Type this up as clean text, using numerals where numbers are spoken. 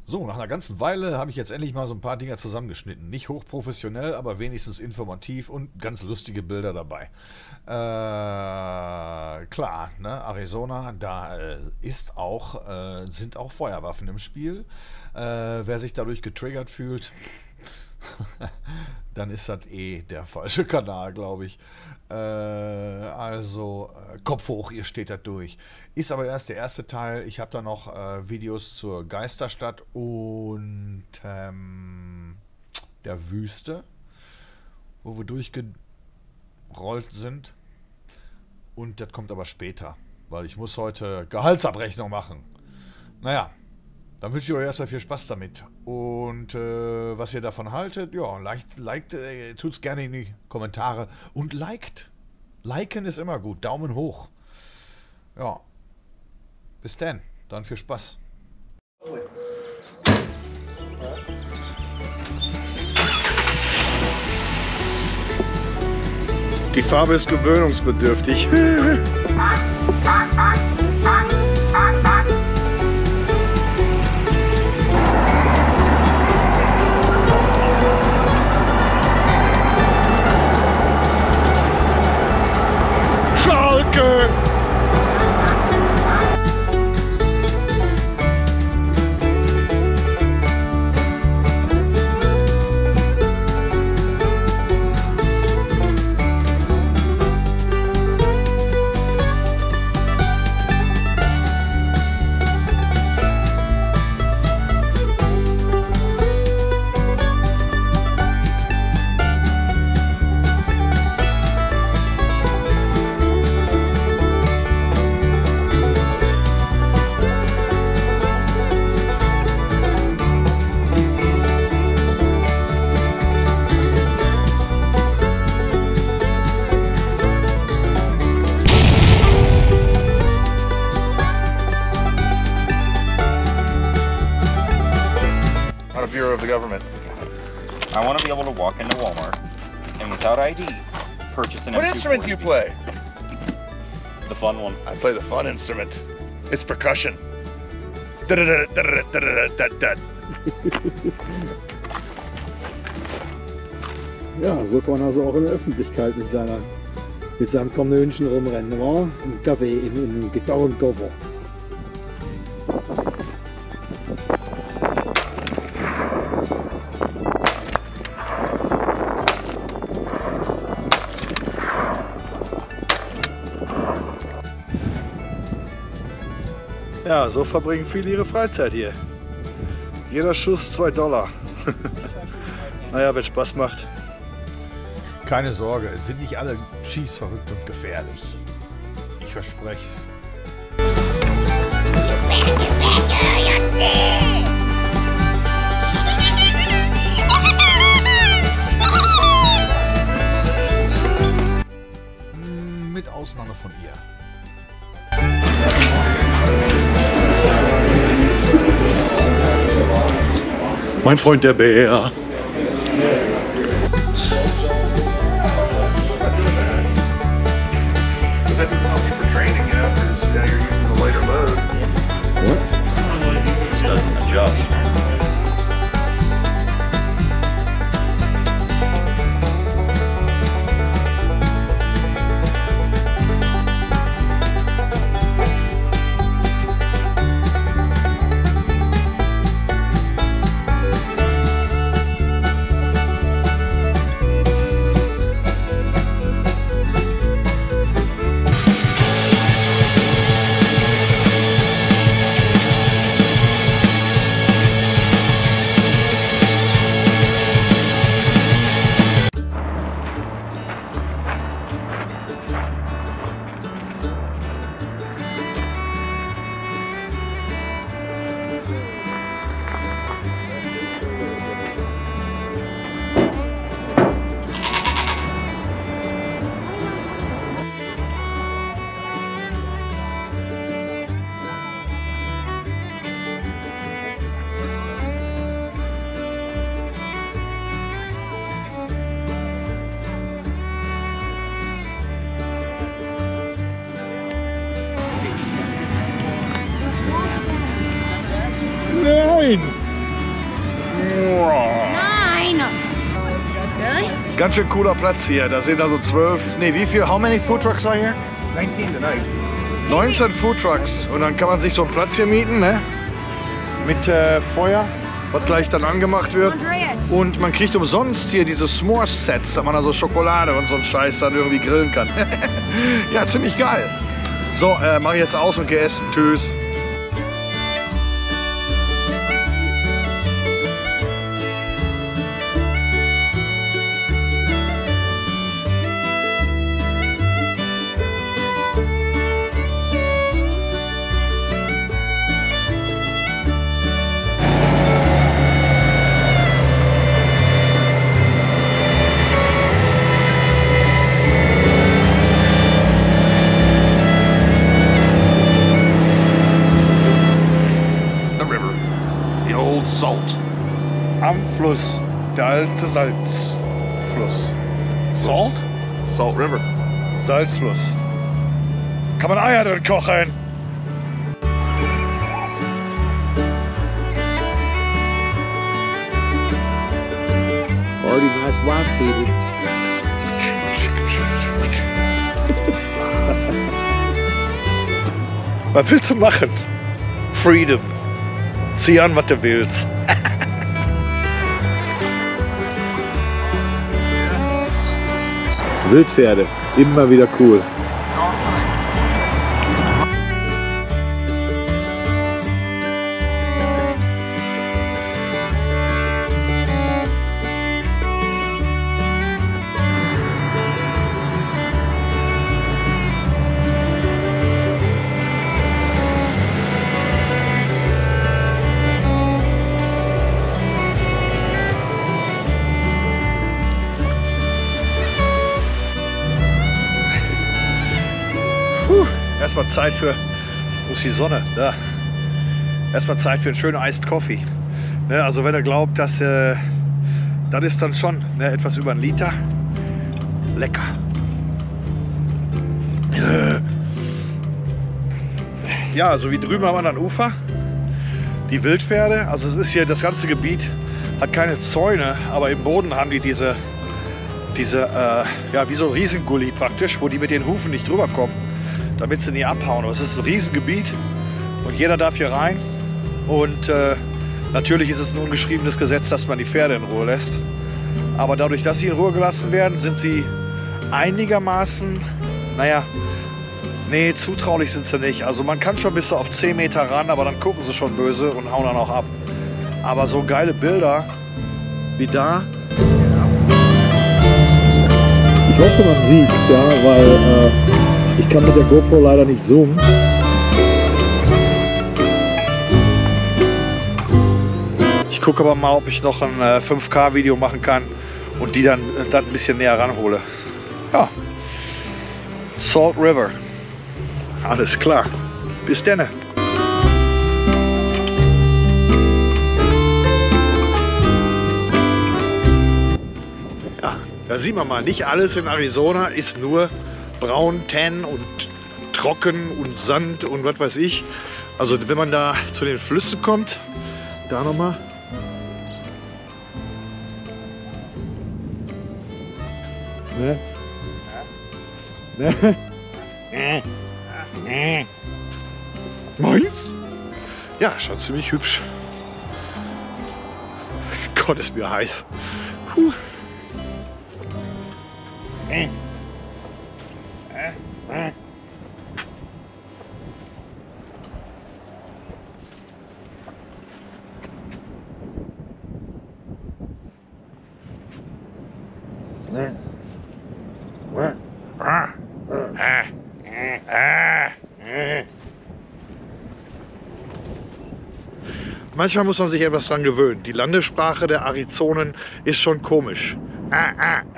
So, nach einer ganzen Weile habe ich jetzt endlich mal so ein paar Dinger zusammengeschnitten. Nicht hochprofessionell, aber wenigstens informativ und ganz lustige Bilder dabei. Klar, ne, Arizona, da sind auch Feuerwaffen im Spiel. Wer sich dadurch getriggert fühlt, dann ist das eh der falsche Kanal, glaube ich. Kopf hoch, ihr steht da durch. Ist aber erst der erste Teil. Ich habe da noch Videos zur Geisterstadt und der Wüste, wo wir durchgerollt sind. Und das kommt aber später, weil ich muss heute Gehaltsabrechnung machen. Naja, dann wünsche ich euch erstmal viel Spaß damit. Und was ihr davon haltet, ja, liked tut's gerne in die Kommentare. Und liked. Liken ist immer gut. Daumen hoch. Ja. Bis dann. Dann viel Spaß. Die Farbe ist gewöhnungsbedürftig. Schalke! Bureau of the government. I want to be able to walk into Walmart and without ID purchase an What M240. instrument do you play? The fun one. I play the fun instrument. It's percussion. Ja, so kann man also auch in der Öffentlichkeit mit seinem Kanönchen rumrennen, wa? Im Café, im Gitarrenkoffer. Ja, so verbringen viele ihre Freizeit hier. Jeder Schuss $2. Naja, wenn Spaß macht. Keine Sorge, es sind nicht alle schießverrückt und gefährlich. Ich verspreche es. Mit Ausnahme von ihr. Mein Freund der Bär. This doesn't adjust. Nein! Ganz schön cooler Platz hier. Da sind also 12, nee, wie viel, how many food trucks are here? 19 tonight. 19 Food Trucks. Und dann kann man sich so einen Platz hier mieten, ne? Mit Feuer, was gleich dann angemacht wird. Und man kriegt umsonst hier diese S'mores-Sets, da man also Schokolade und so einen Scheiß dann irgendwie grillen kann. Ja, ziemlich geil. So, mach ich jetzt aus und geh essen. Tschüss. Salt. Am Fluss, der alte Salzfluss. Salt? Salt River. Salzfluss. Kann man Eier drin kochen? Already nice wife beating. Was willst du machen? Freedom. Zieh an, was du willst. Wildpferde, immer wieder cool. Erstmal Zeit für, wo ist die Sonne? Da. Erstmal Zeit für einen schönen Iced Coffee. Ne, also wenn ihr glaubt, dass das ist dann schon etwas über 1 Liter. Lecker. Ja, also wie drüben am anderen Ufer. Die Wildpferde. Also es ist hier, das ganze Gebiet hat keine Zäune, aber im Boden haben die diese ja, wie so ein Riesengully praktisch, wo die mit den Hufen nicht drüber kommen, damit sie nie abhauen. Aber es ist ein Riesengebiet und jeder darf hier rein. Und natürlich ist es ein ungeschriebenes Gesetz, dass man die Pferde in Ruhe lässt. Aber dadurch, dass sie in Ruhe gelassen werden, sind sie einigermaßen, naja, nee, zutraulich sind sie nicht. Also man kann schon bis auf 10 Meter ran, aber dann gucken sie schon böse und hauen dann auch ab. Aber so geile Bilder wie da. Ich hoffe, man sieht's, ja, weil ich kann mit der GoPro leider nicht zoomen. Ich gucke aber mal, ob ich noch ein 5K-Video machen kann und die dann ein bisschen näher ranhole. Ja, Salt River. Alles klar. Bis dann. Ja, da sieht man mal, nicht alles in Arizona ist nur braun, tan und trocken und Sand und was weiß ich. Also wenn man da zu den Flüssen kommt, da nochmal. Ne? Ne? Meins? Ja, schon ziemlich hübsch. Gott, ist mir heiß. Puh. Manchmal muss man sich etwas dran gewöhnen. Die Landessprache der Arizonen ist schon komisch.